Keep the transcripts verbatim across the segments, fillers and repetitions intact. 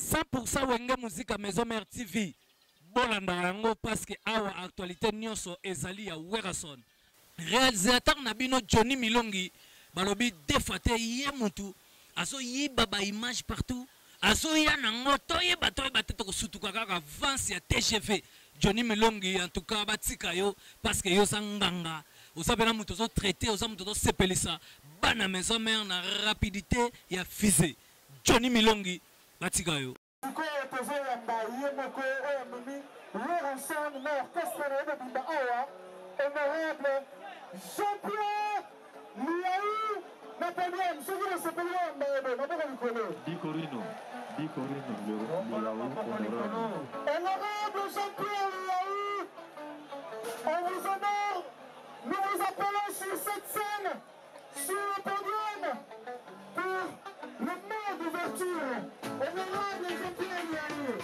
cent pour cent Wenge Musique à Maison Mère T V. Bolanda yango parce que awa actualité nyonso ezali ya Werason. Réalisateur Nabino Johnny Milongi balobi defate ye mutu aso yiba ba image partout aso ya nango toye batoye batete ko sutuka kaka avance ya T G V. Johnny Milongi en tout cas batika yo parce que yo sanganga osabela mutu zo traiter osa mutu zo sepelisa bana Maison Mère na rapidité ya fusée. Johnny Milongi batika yo honorable Jean-Pierre Liaou Nathaniel, ce qui est s'appelle Mbebe, ma belle Nicolas. Bicorino, Bicorino, honorable Jean-Pierre Liaou, on vous honore, nous vous appelons sur cette scène, sur le podium, pour le mot d'ouverture. Honorable Jean-Pierre Liaou.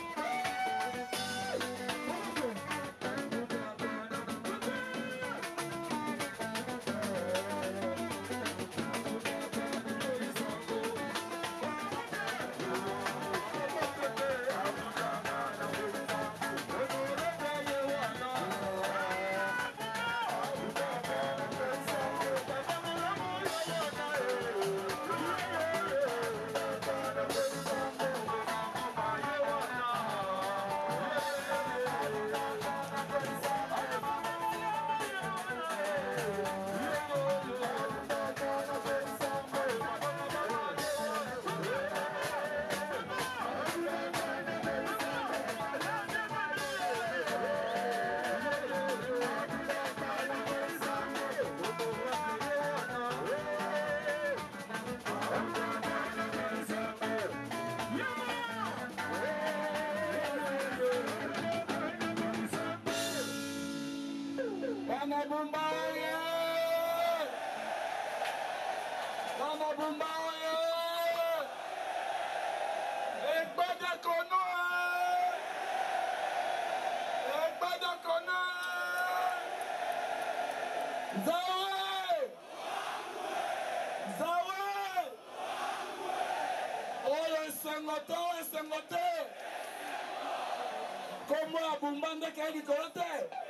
Comment Abumba ndeke yaki kolote?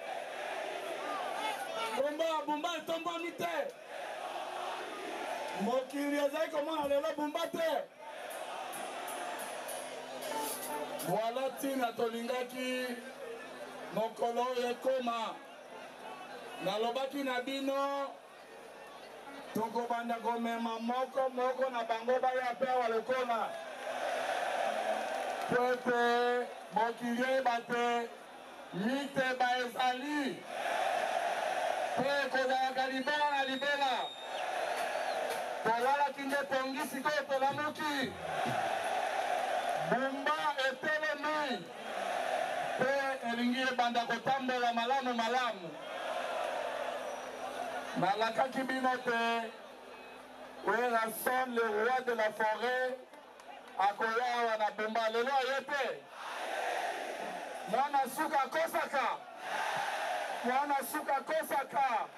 Comment Abumba etombo mite? Mokili ezali komona lelo Abumba te. Voilà tina tolingaki mokolo ekoma. Nalobaki na bino tokobanda komema moko moko na bango baya pe walokola. Peuple mokili bate mite ba ezali pe kozalaka libela na libela tolalaki nde tongi sikoyo tolamuki Bumba etelemi pe elingi ebanda kotambola malamu malamu nalakaki bino te Werason le roi de la forêt akoya na Bumba lelo ayete mwana suka kosaka mwana suka kosaka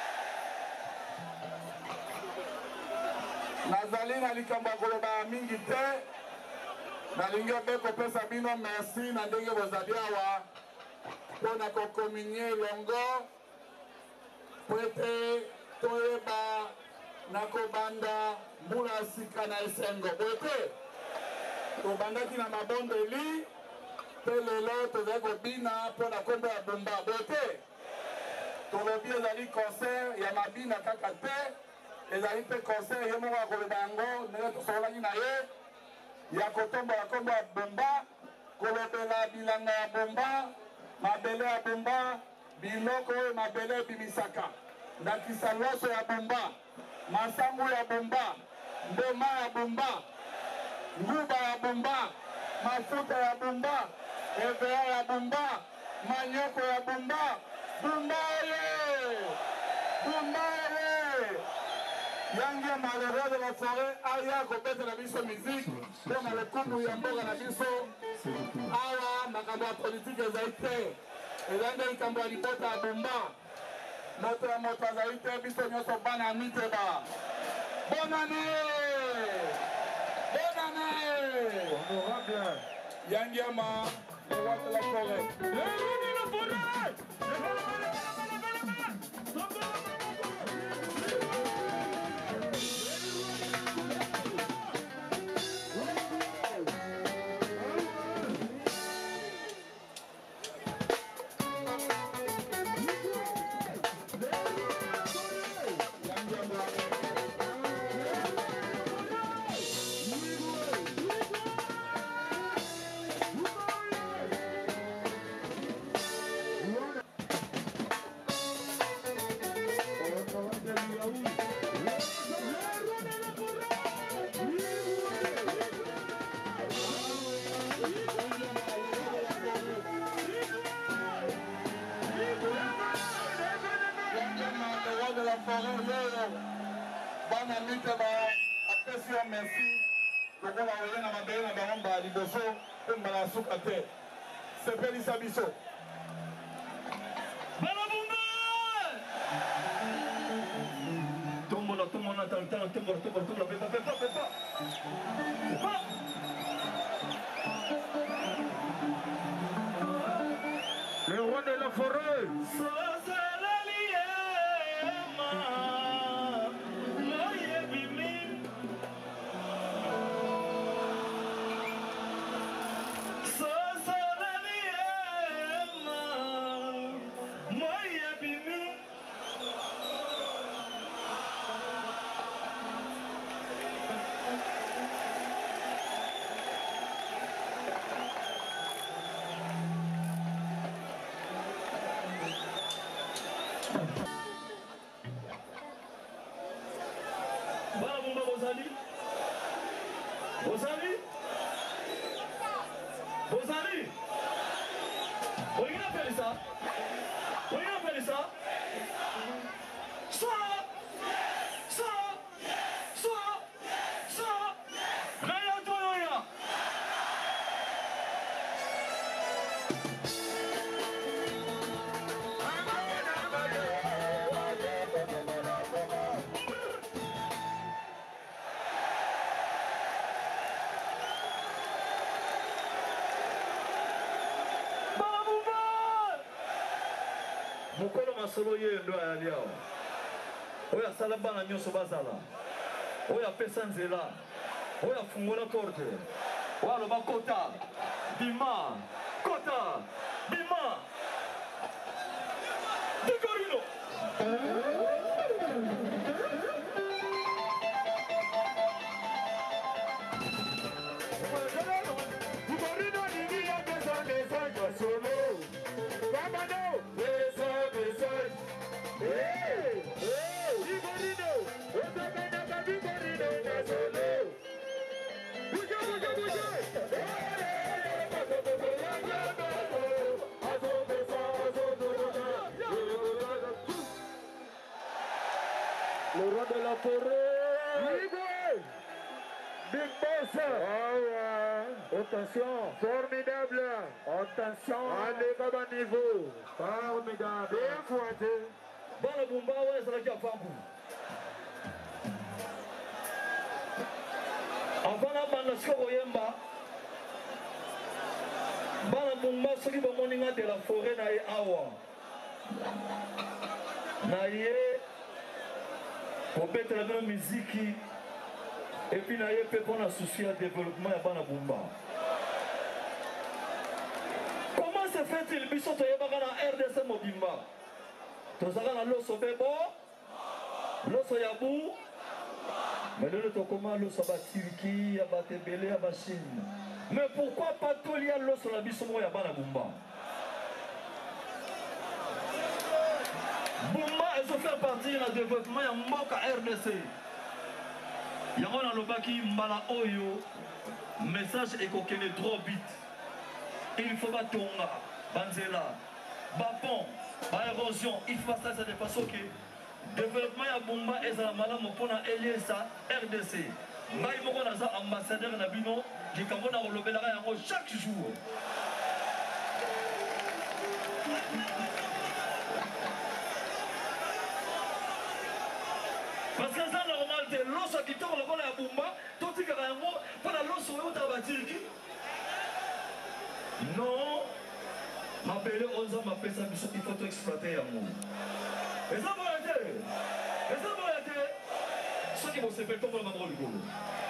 nazali na likambo koloba mingi te nalingi obe kopesa bino merci na ndenge bozali awa mpona kokominie elongo po ete toyeba na kobanda mbula sika na esengo boye te tobandaki na mabondeli pe lelo tozali kobina mpona kombo ya Bumba boye te tolobi ezali concert ya mabina kaka te ezali mpe concert ye moko akoloba yango ndenge tosololaki na ye ya kotombola kombo ya Bumba kolobela bilanga ya Bumba mabele ya Bumba biloko oyo mabele ebimisaka ndakisa loso ya Bumba masangu ya Bumba mboma ya Bumba nguba ya Bumba mafuta ya Bumba evea ya Bumba manyoko ya Bumba Bumba ye Bumba ye yangi ya malheureux de la forêt aya kobetela biso musique mpona lokumu ya mboka na biso awa makambo ya politike ezali te ezali nde likambo ya libota ya Bumba moto ya moto azali te biso nyonso bana ya miteba bonane bonane Yangiama, le roi de la forêt. Le roi de la forêt. Bana mite ba apesi yo merci lokola oye na mabele na bango mbala liboso mpe mbala ya suka te sepelisa biso Balabunga tombola tombola tantana tombola tombola tombola pepa pepa pepa pepa le roi de la forêt. Bozali Bozali Bozali Oye appeler ça Oye appeler ça Ça Ça Ça Ça Raya Toyoya mokolo masolo ye ndo ayali awa oyo asala bana nyonso bazala oyo apesa nzela oyo afungola porte oyo aloba kota bima kota bima dikorino le roi de la forêt. Big Boss. Oh, attention. Formidable. Attention. Allez, baba niveau. Formidable. Bien fouetté. Bana Bumba, ouais, c'est la qui a fait avant la bande de Yemba, Bana Bumba, ceux qui vont monter de la forêt, na awa. Na ye. Pour mettre la même musique et puis na ye peut qu'on a souci à développement ya bana Bumba. Comment se fait-il biso to yebaka na R D C mobimba? Tozaka na loso bebo, loso yabu, mais le to comment loso ba Turquie, ya ba Tebele, ya ba Chine. Mais pourquoi pas tout lier loso la biso mo ya bana Bumba? Bumba et se faire partie du développement ya mboka R D C. Yango na lobaki mbala oyo message ekokene trop vite. Il faut pas tonga banzela bapon ba érosion il faut ça de façon que développement ya Bumba ezala malamu pona eliesa R D C. Ngai moko naza ambassadeur na bino likambo na kolobelaka yango chaque jour. Parce que c'est normal que l'os qui tombe le vol à Bumba, tout ce qui est pour la l'os au Tabatiriki. Non, m'appeler Oza, m'appeler ça, il faut tout exploiter l'amour. Et ça va être, et ça va être, ceux qui vont se faire comme le maman du Golo.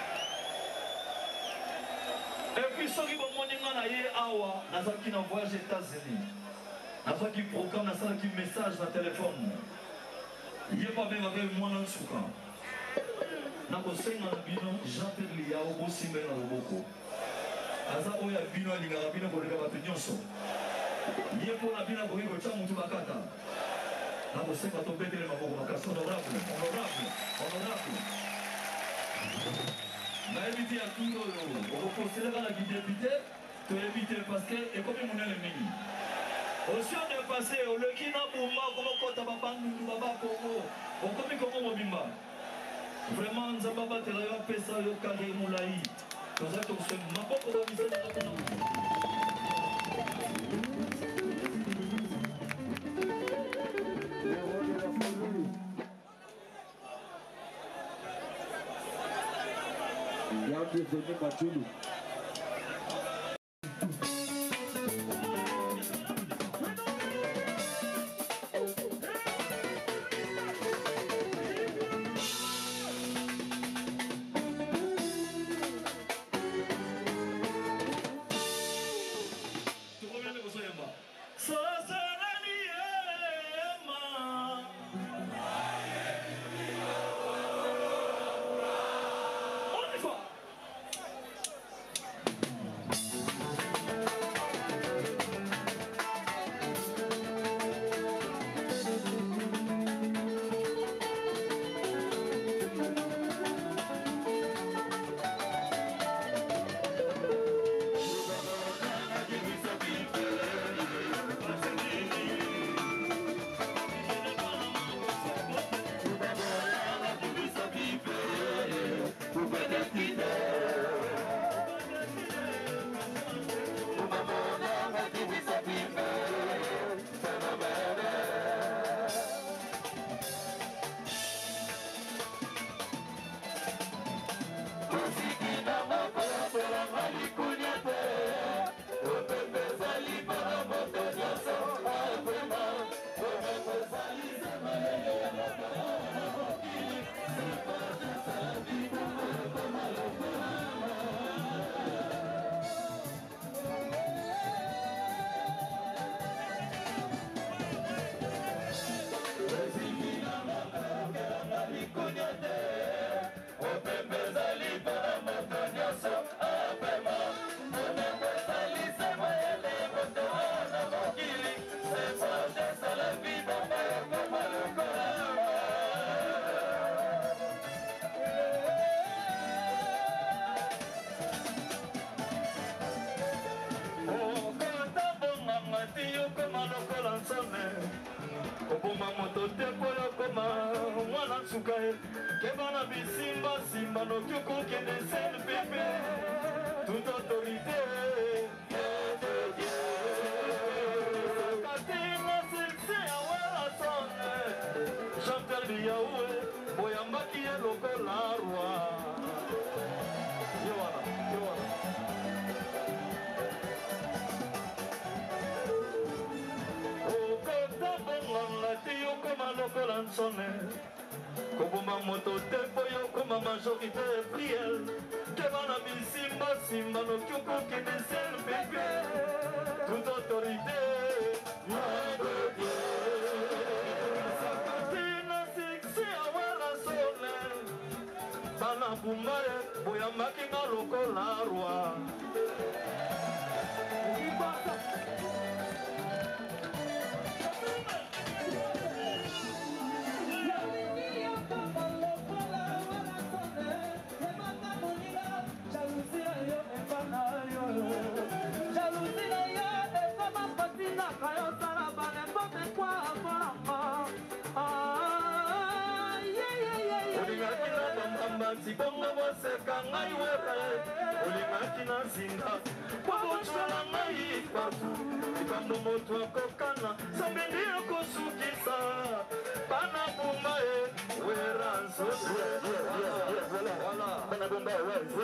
Et puis ceux qui vont monter dans la awa, dans ceux qui voyagent aux États-Unis, dans ceux qui programment, dans ceux qui message dans le téléphone. Il n'y a pas même avec moi dans le soukhan. Dans le Seigneur, Jean-Pierre Liao, aussi bien dans le Boko. Aza oya bino alingaka bino koleka bato nyonso ye mpona bino akoki kotya motu bakata nakosenga tobetele maboko makasi honorable honorable honorable nayebi te ya kini oyo okoposelaka na bidepute toyebi te parceke ekomi monene mingi osio de passe oleki na buma komokota babandundu babakongo okomi kongo mobimba vraiment nzambe abatela yo apesa yo kare molai. Nous avons fait ma propre organisation de la famille. Oboma moto te koyo koma mwana sukae kebana bisimba simba no kyoko kende sen bébé toute autorité de Dieu katina sese awela sonne Jean-Pierre Liaoué boyambaki ye lokola roi yowana yowana Koma lokola nsone koboma moto te po yo koma majorité priel kebana bisimba simba noki okokende sel bébé toute autorité de Dieu sakati na siksi awela sone bana buma ye boyambaki nga lokola roi Sibonga waseka ngai were olingaki na zinga kwabocola ngai pafu likambo moto akokana sambeli akosukisa bana buma ye wera nzoto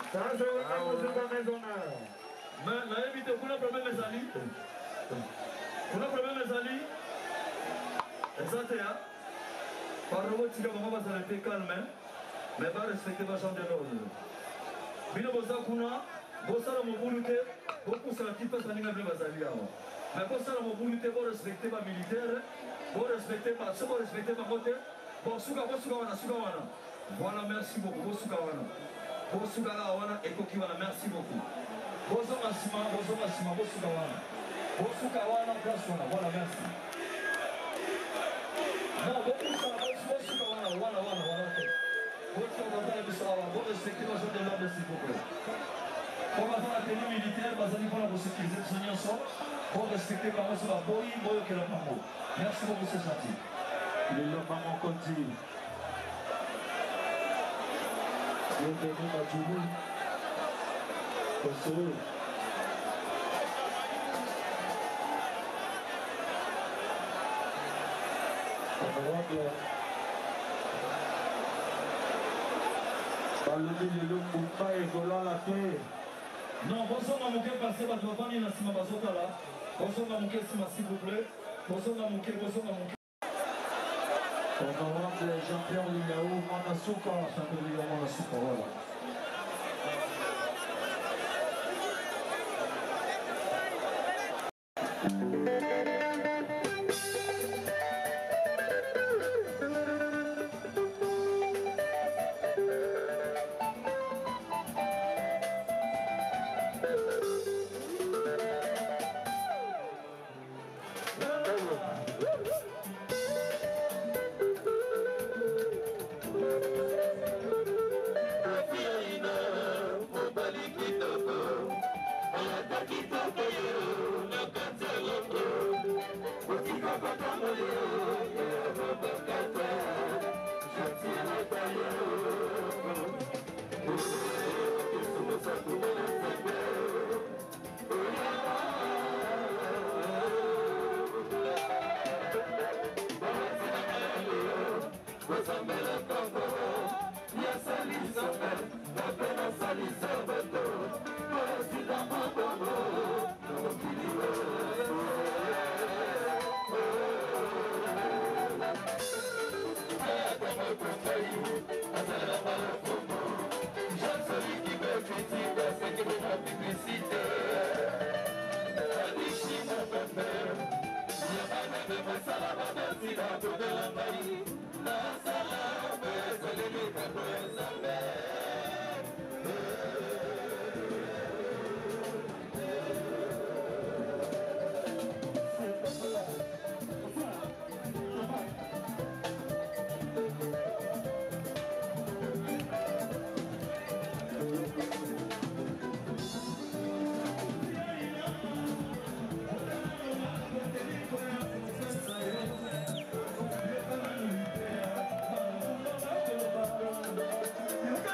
Ça, c'est la musique maisonnaire. Mais l'invité, vous avez problème, mes amis? Vous avez problème, mes amis? Exact, hein? Par rapport à comment va s'arrêter calme, mais pas respecter ma chambre de l'ordre. Bino Bozakuna, Bossala Mobulute, beaucoup sur la petite personne qui n'a pas basali. Mais Bossala Mobulute, vous respectez ma militaire, vous respectez ma soeur, vous respectez ma côté. Bon, Souka, Bosukawana, Sukawana. Voilà, merci beaucoup, Bosukawana. Bosukawana et Kokiwana, merci beaucoup. Bozoma Sima, Bozoma Sima, Bosukawana. Bosukawana, Bosukawana, voilà, merci. Non, Bosukawana, voilà, voilà, voilà. Vous respectez la zone de l'ordre, s'il vous plaît. Pour avoir la tenue militaire, vous allez voir pour sécuriser le soignant son. Vous respectez la sur la boy, boy, que la maman. Merci beaucoup, c'est gentil. Le maman continue. Bienvenue à Djoulou. Bonsoir. Honorable. Non, bonsoir Mamouké, passez, vous ne pas venir dans Sima Bazota là. Bonsoir Mamouké, s'il vous plaît. Bonsoir Mamouké, bonsoir Mamouké. Honorable Jean-Pierre Liao, Manasuka, Jean-Pierre Manasuka, voilà. You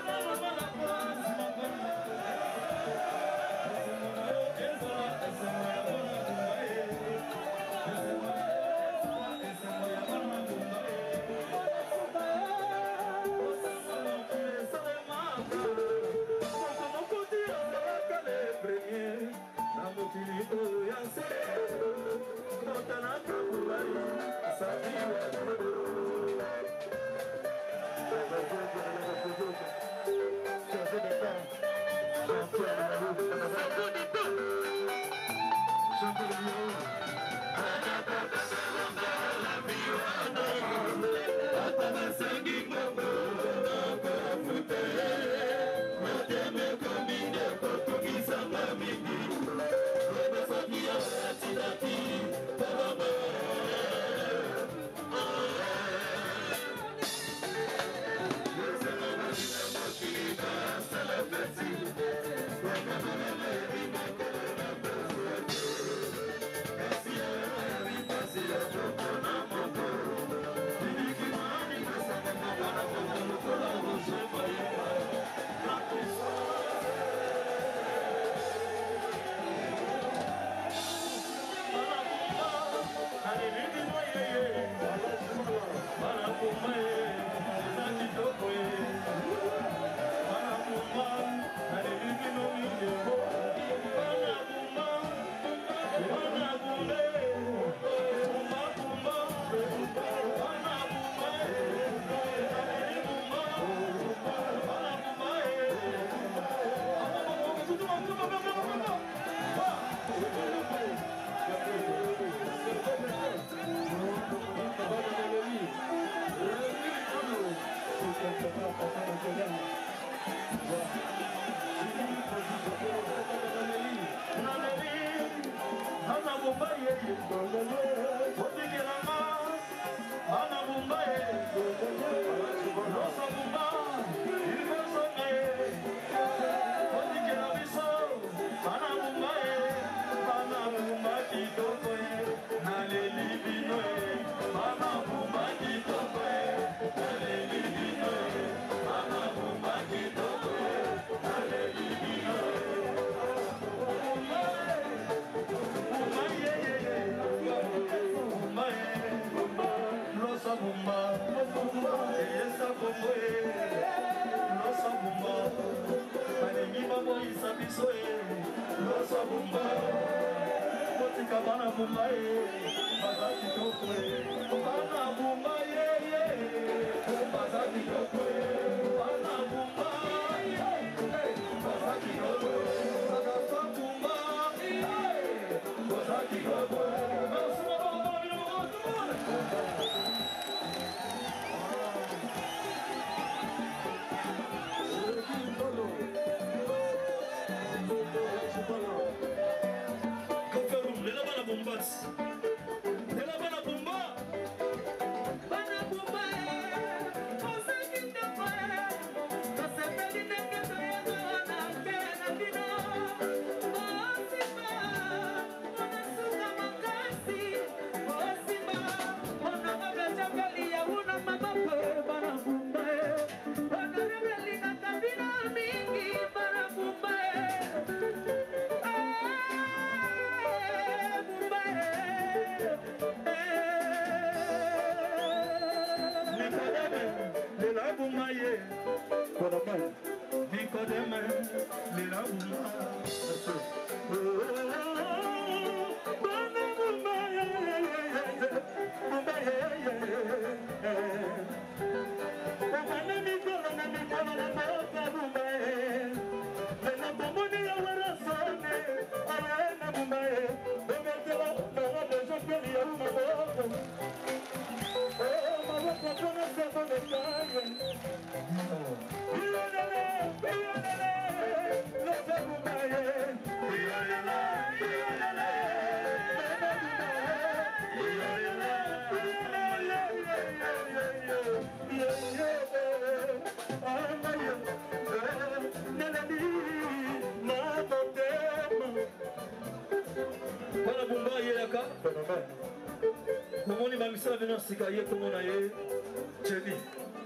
Sika ye comme on a eu Jenny.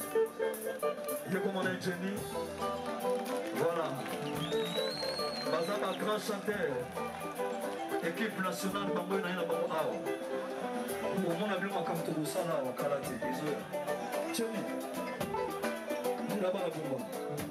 Ye comme on a eu Jenny. Voilà. Bazaba grand chanteur. Équipe nationale Bambo na ina Bambo Awa. Au moins a bien comme tout ça là au karaté. Jenny. Nous là-bas la bomba.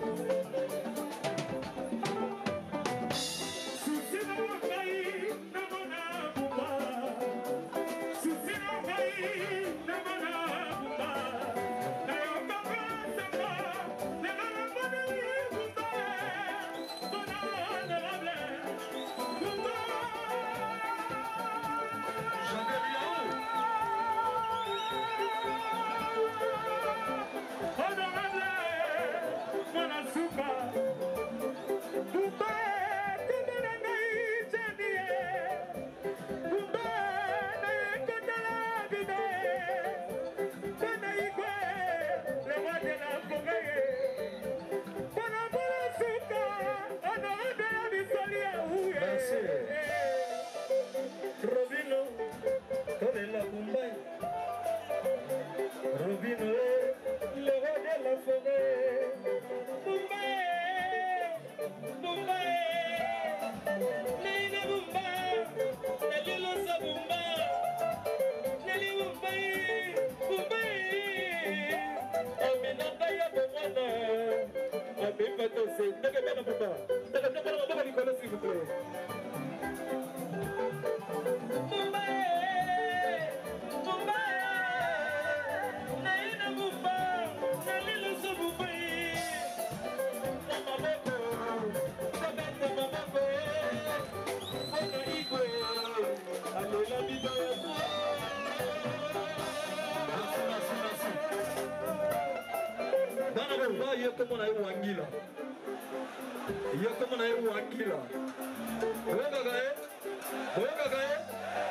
Comme on a eu Wangila. Il y a comme on a eu Wangila. Oya Gagaye. Oya Gagaye.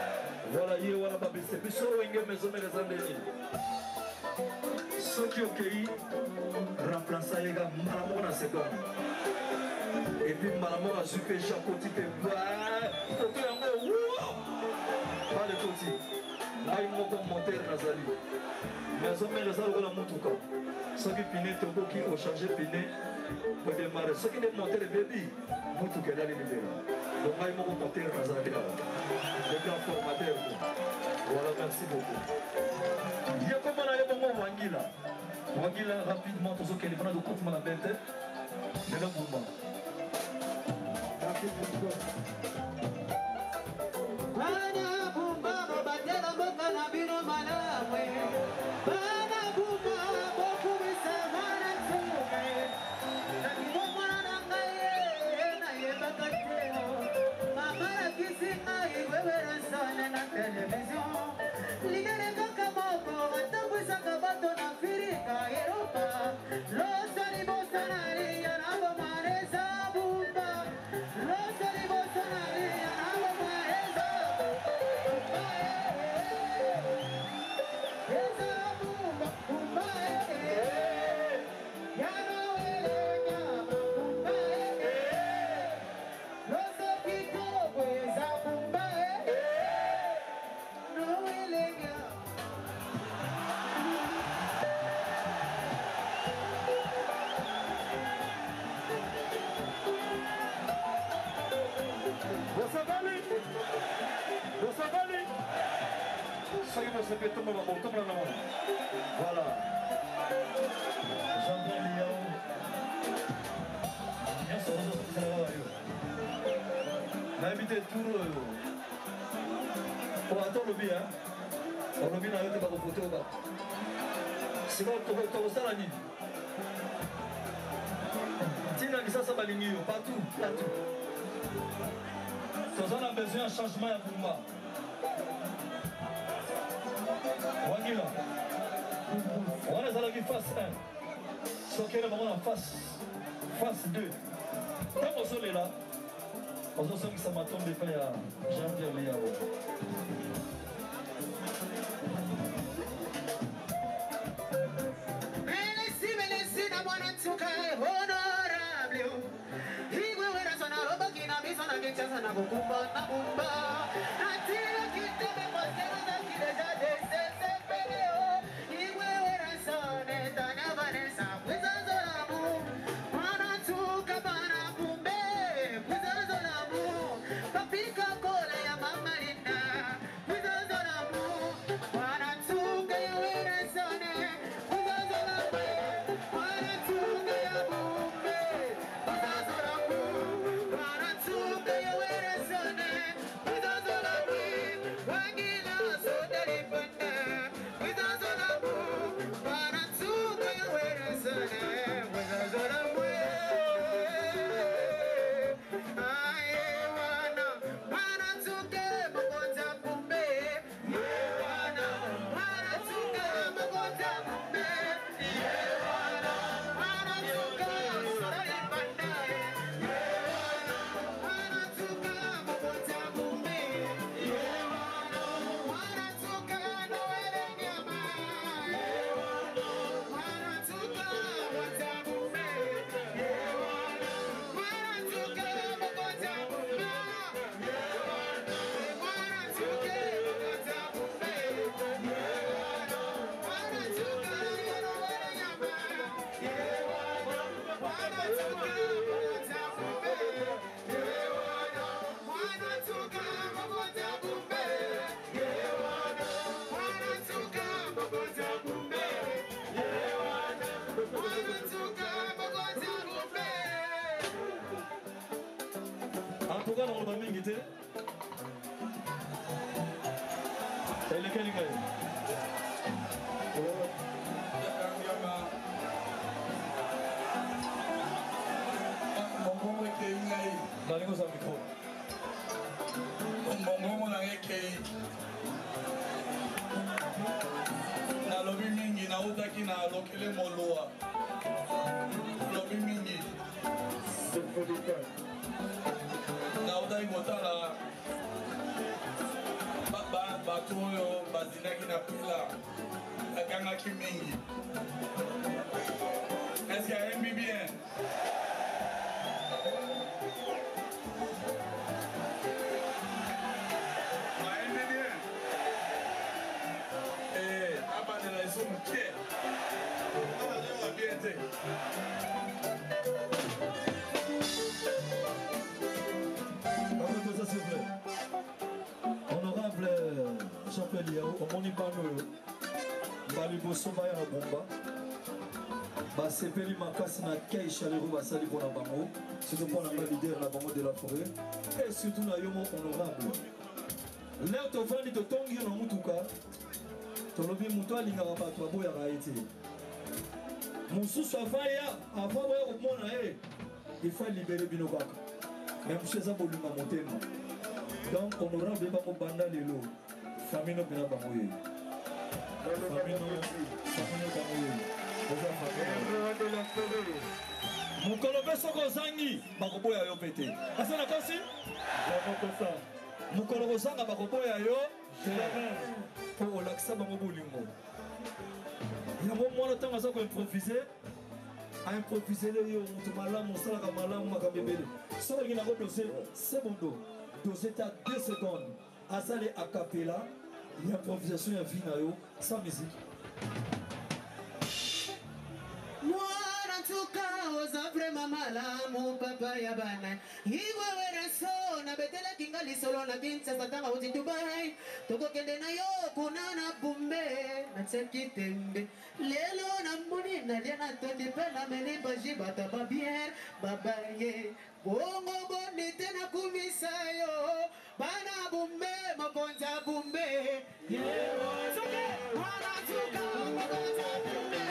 ye wana babese biso wenge maison mais les andeni soki okei remplaça ye ga mbala moko na seconde et puis mbala moko azwi mpe jakoti mpe foto yango pas le koti ngai moko montere nazali maison mais eza lokola motuka soki pine tokoki ochange pine odemare soki nde montere ebebi motuka elali libela donc ngai moko montere nazali awa le grand formateur voilà merci beaucoup ye komona ye bongo wangila wangila rapidement tozokende mpona tokutuma na bete lelo bumba bana bumba bobatela mboka na bino malamwe bana bumba bokumisa bana nzuke nakimomona na ngai nayebaka teo mama lakisi ngai wewerasane na televizio ligele kaka moko batambwisaka bato na afrika eropa loso liboso na liya na bomareza bumba loso liboso na liya na bomareza bumba eza bumba bumba yanowelenya bumba loso kitoko eza bumba nowelenya Bosavali Bosavali soki bosepe tomba babotombola na mona voilà Jean-Paul Liao nyonso ozosala yo nayebi te tour oyo po ata olobi olobi na yo te bakofote o bato sikoyo tokosala nini ntina kisasa balingi yo partout partout toza na besoin ya changement ya bumba wangila wana ezalaki face un sokele bango na face face deux ntango ozolela ozosongisa matombe epai ya jean pierre liao Melesi, melesi na mwana ntuka honorable Igwe wera sana roba kina misa na kichasa na kukumba na kumba Natila kitebe kwa sero za kileja de se se peleo Igwe wera sana tanya vanessa Kwizazo na mu Mwana ntuka bana kumbe Kwizazo na mu Papika kola ya mama linda Kwizazo na mu Mwana ntuka ya wera sana Kwizazo na mu Mwana ntuka ya bumbe Kwizazo na mu Mwana ntuka ya wera sana Kwizazo na mu Wangila soda lipanda Kwizazo na mu Mwana ntuka ya wera sana Kwizazo na mu Aye wana Mwana ntuka magonja kumbe Ye wana Mwana ntuka magonja kumbe Ye wana Mwana ntuka soda lipanda Ye wana Mwana ntuka magonja kumbe Ye wana Mwana ntuka noele nyama Ye wana Mwana ntuka magonja kumbe Ye wana Mwana ntuka magonja kumbe Ye wana Mwana ntuka magonja kumbe Ye wana Mwana ntuka noele nyama Ye wana Mwana ntuka magonja kumbe Ye wana Mwana ntuka magonja kumbe Ye wana Mwana ntuka magonja kumbe Ye wana Mwana ntuka magonja kumbe en tout cas nakoloba mingi te elekeli ngai Mongongo ekei ngai nalingi ozala mikro mongongo nanga ekei nalobi mingi nautaki na lokele moloa lobi mingi nautaki kotala bato oyo bazindaki na pila agangaki mingi. Est-ce qu'il aime bien? Aime bien. Eh, abandonne les hommes qui est. Abandonne bien été. S'il vous plaît. Honorable Jean-Pierre au Monibano, Baliboso Baya Bomba, Basepeli Makasi na Kei Chalero Basali pour la Bango, surtout pour la leader la Bango de la forêt, et surtout na Yomo honorable. L'air to vandi to tongi no mutuka, to lobi mutu alinga bato aboya raiti. Mususu afaya, avant boya komona eh, il faut libérer Binobaka. Même chez ça pour lui monter. Donc honorable Bango Banda Lelo, famille no bina Bangoye. Famille no famille Bangoye. Mon colobé soko zangi, bakoboya yo pété. Asana kosi? Mon colobé zanga bakoboya yo, pour l'accès bango bolingo. Il y a un moment le temps à ça qu'on improviser. À improviser les yo, mutu malamu, salaka malamu, makabebele. Ça, il y a un dossier, c'est bon dos. Dossier à deux secondes. À ça, les acapella, il y a improvisation, il y a finayo, sans musique. Oza vrema malamu papa ya bana Iwe wera so na betela kingali solo na kinsa satanga uti Dubai Toko kende na yo kunana bumbe na tseki tembe Lelo na mbuni na liana tondi pela meni baji bata babien babaye Bongo boni tena kumisayo Bana bumbe makonza bumbe Yeah, soke wana tuka makonza bumbe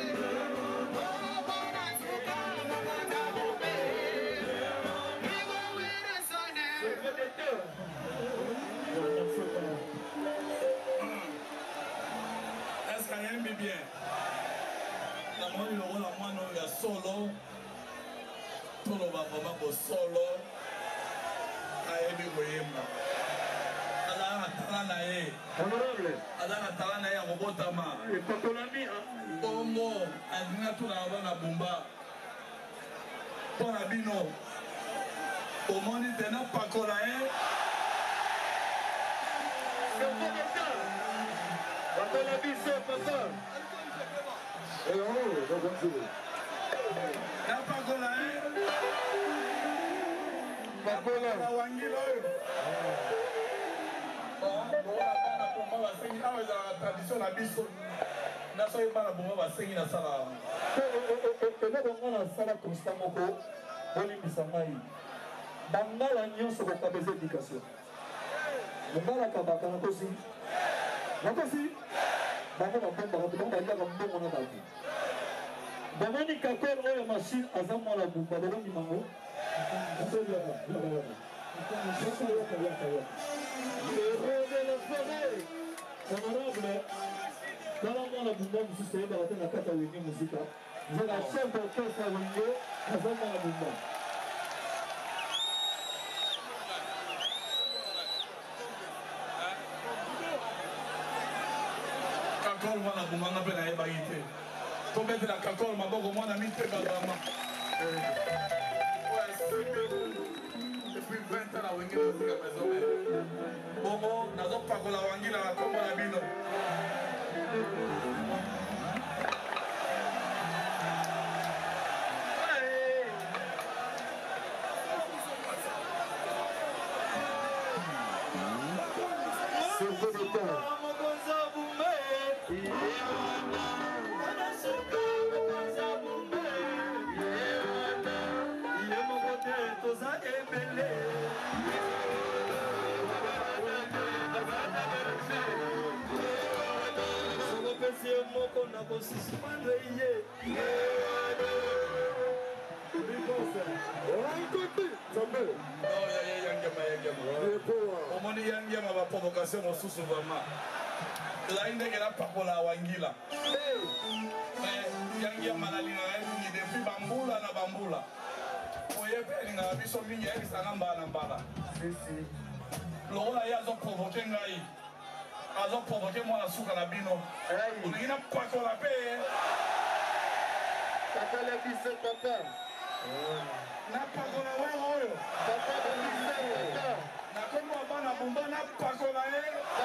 Est-ce qu'il aime bien? La moi, le rôle à moi, non, il y a solo. Tout le monde va solo. Aïe, Boyema. Allah Talana est. Honorable. Allah Talana est à Robotama. Et pas ton ami, hein? Omo, Adina Toulava Bumba. Pour la bino. Au monde, il n'y a pas de colaïe. C'est pas comme ça. Papa la vie, c'est papa. Et oh, donc on joue. Il n'y a pas de colaïe. Papa la Wangilo. Bon, bon, on va faire la tradition la biso. Nous sommes pas la bombe, on va faire la salle. Et là, on a la salle constamment. On est mis en maille. Bangala nyonso ko kabeza éducation. Bangala kabaka na kosi. Na kosi. Bangala bomba ko bomba ya bomba na baki. Bamani kakol oyo machine azamwa la bomba balo ni mango. Honorable, dans la monde de bomba musu sebe ba tena kata wenye muzika. Vous êtes la chef d'orchestre à Wingo, azamwa la bomba. Kakol wana bunganga pe na yeba yite. To mettre la kakol maboko mwana mite bagama. Ouais, c'est depuis vingt ans la wenge musique à maison. Bomo nazo pakola wangila na kombo na bino. C'est le temps. On dit qu'il y a une provocation au sous-souverain. Là, il y a une papola wangila. Mais il y a une maladie depuis Bamboula na Bamboula. Vous voyez, il y a une mission qui est en bas. Le rôle est de provoquer. azoprovoke mwana suka na bino olingi napakola mpe napakola wera oyo nakomi bana bumba napakola ye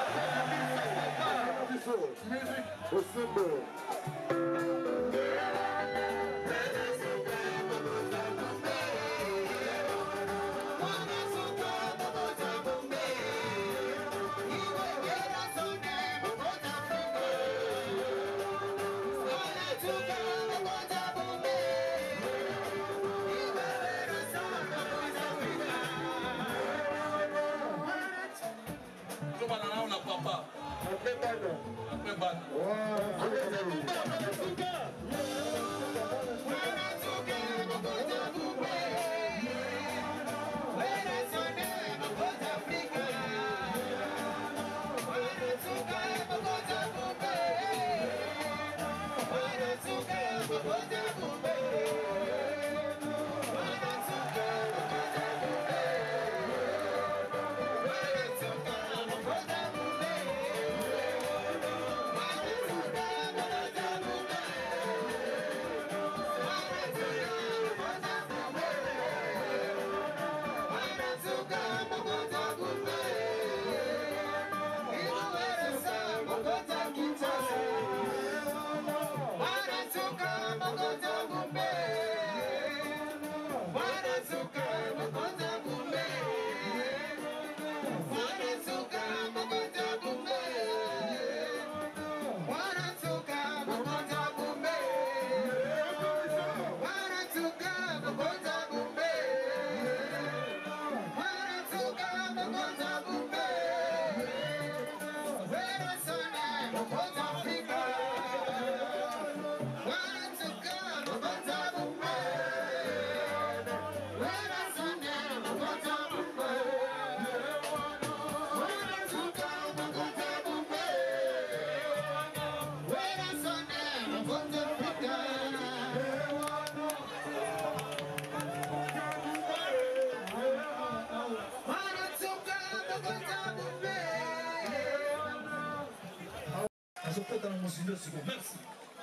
Merci.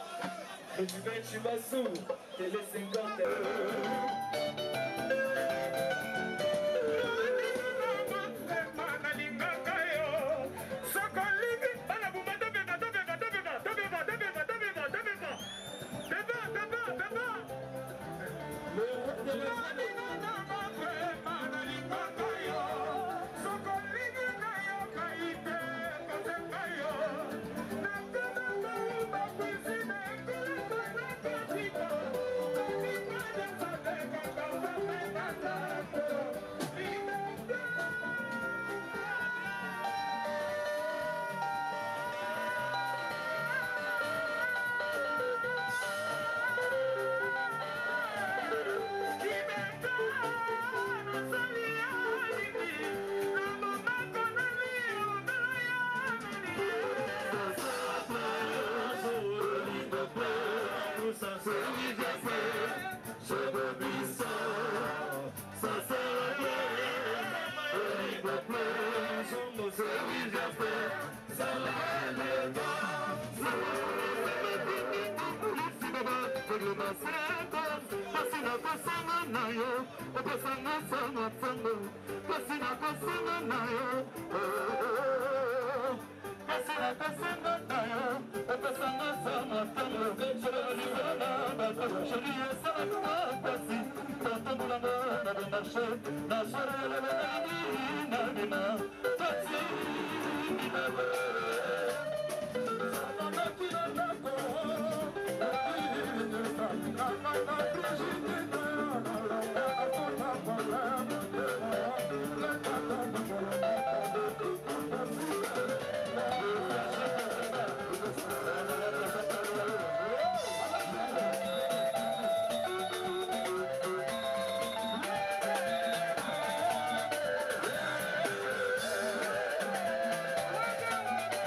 Le Dubaï Chibassou, télé cinquante. Thank you.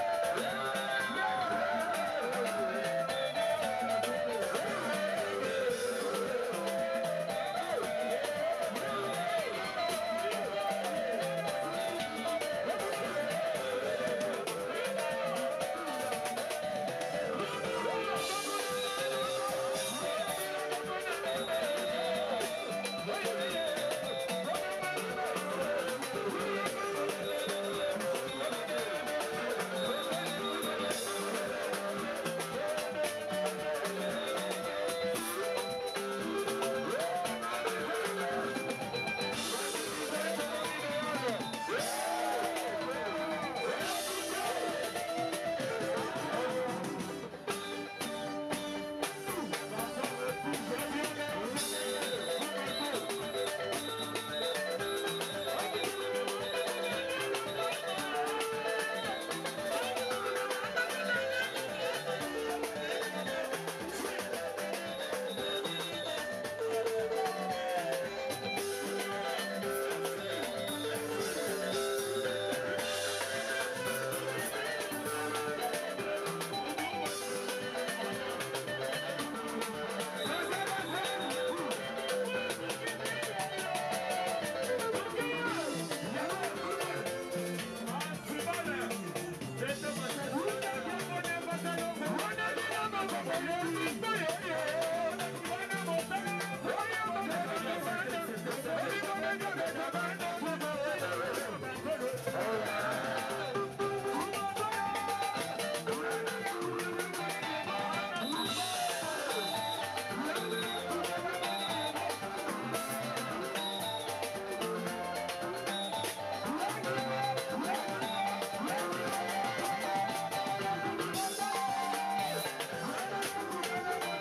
Thank you.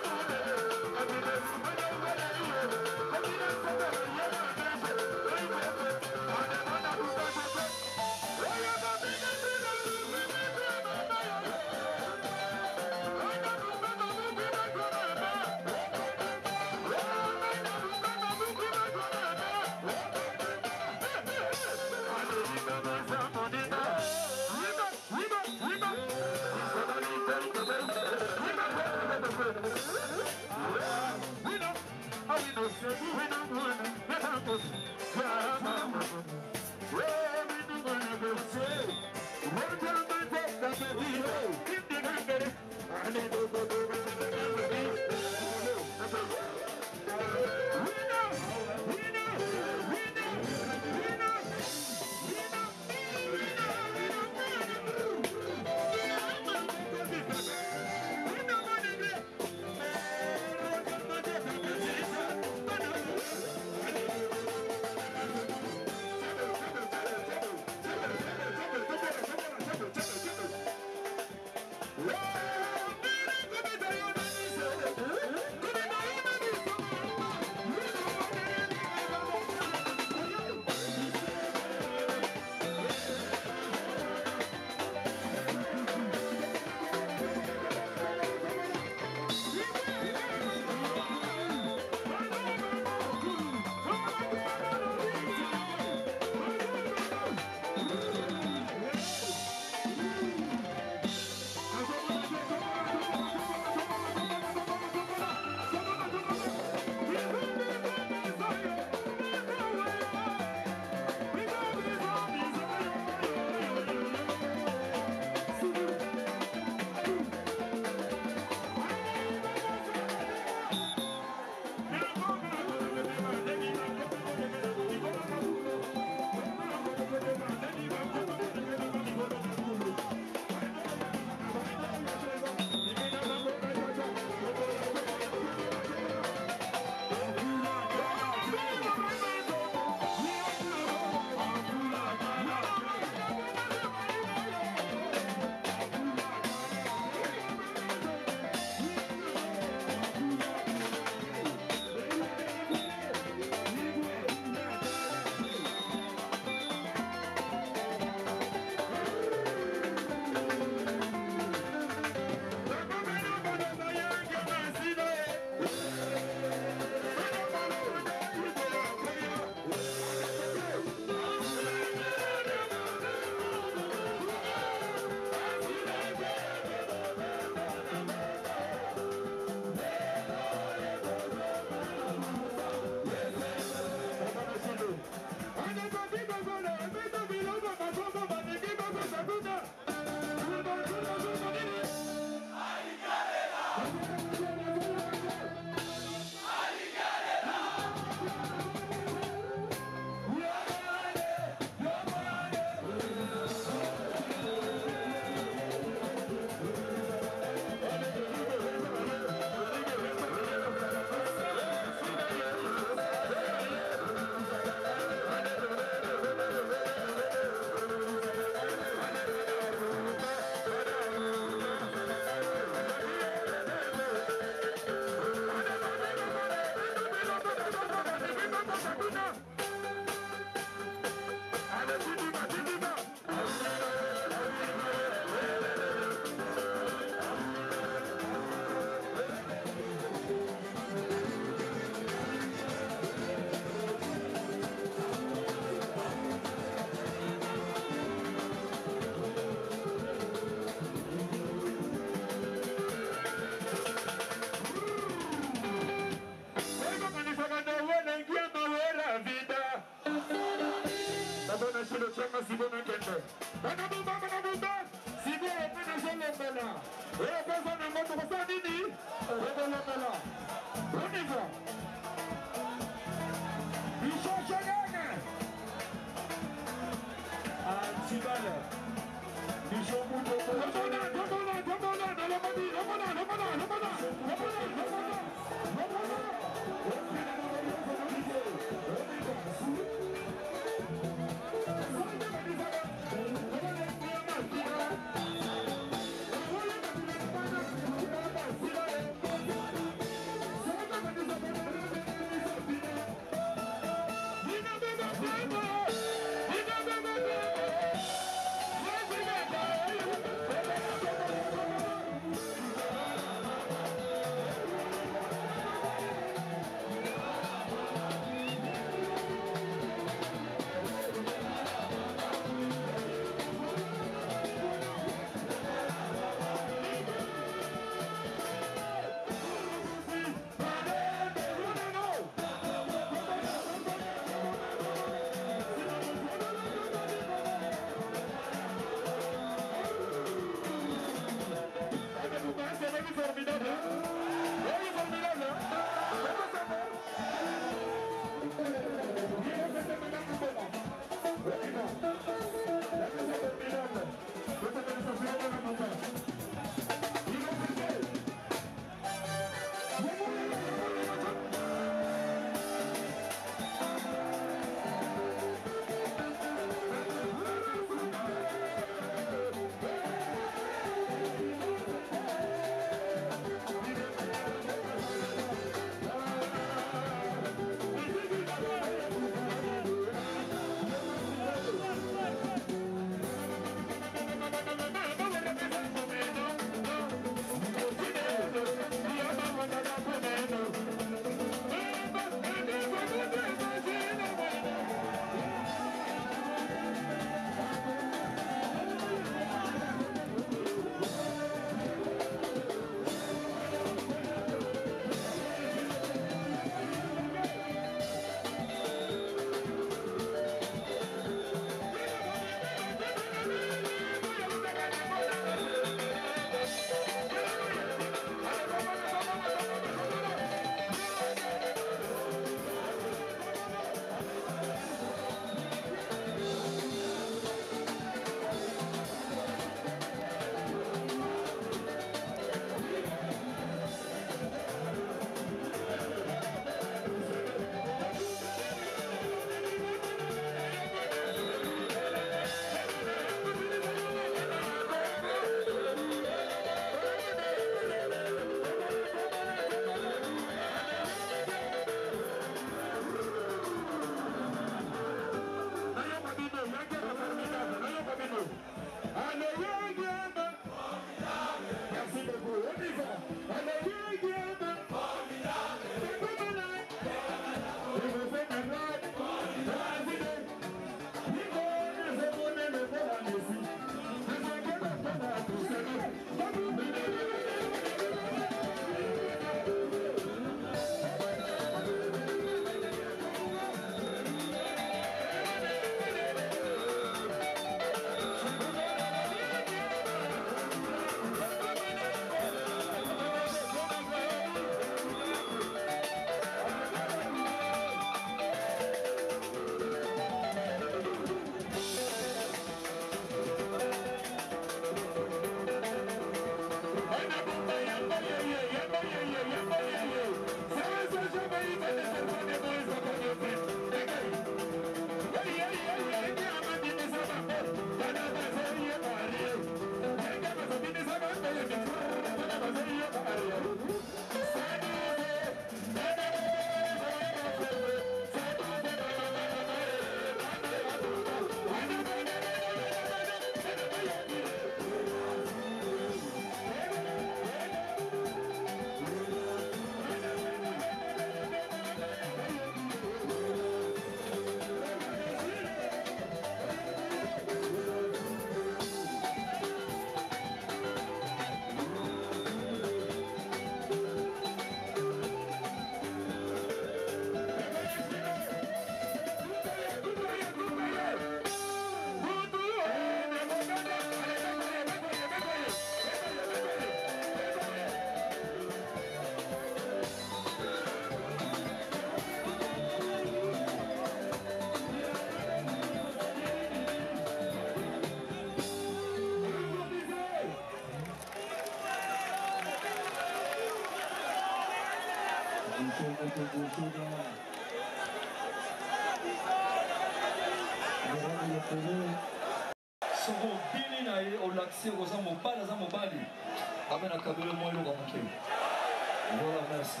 soko bini na ye olaxi oza mobali aza mobali abe na kabelo mo eloko moke. Voilà, merci.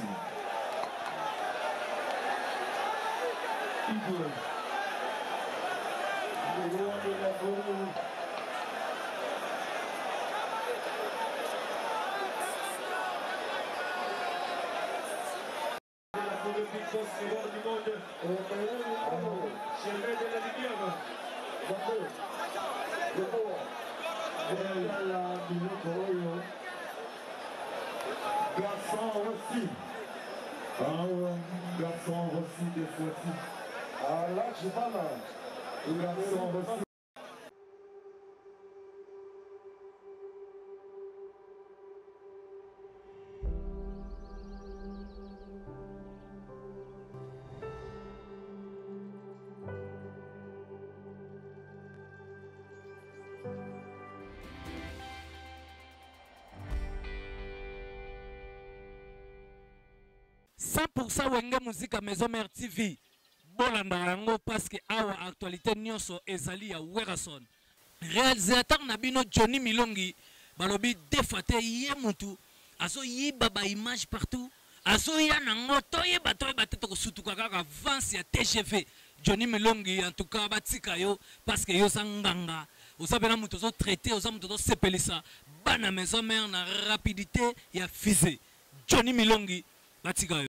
Igor. Garçon aussi. Ah ouais, garçon aussi des fois. Ah là, je parle là. Garçon aussi. cent pour cent Wenge Musique Maison Mère T V. Bolanda yango parce que awa actualité nyonso ezali ya Werason. Réalisateur Nabino Johnny Milongi balobi defate ye mutu aso yiba ba image partout aso ya nango toye batoye batete ko sutuka kaka avance ya T G V. Johnny Milongi en tout cas batika yo parce que yo sanganga osabena mutu zo traiter osa mutu zo sepelisa bana Maison Mère na rapidité ya fusée. Johnny Milongi batika yo.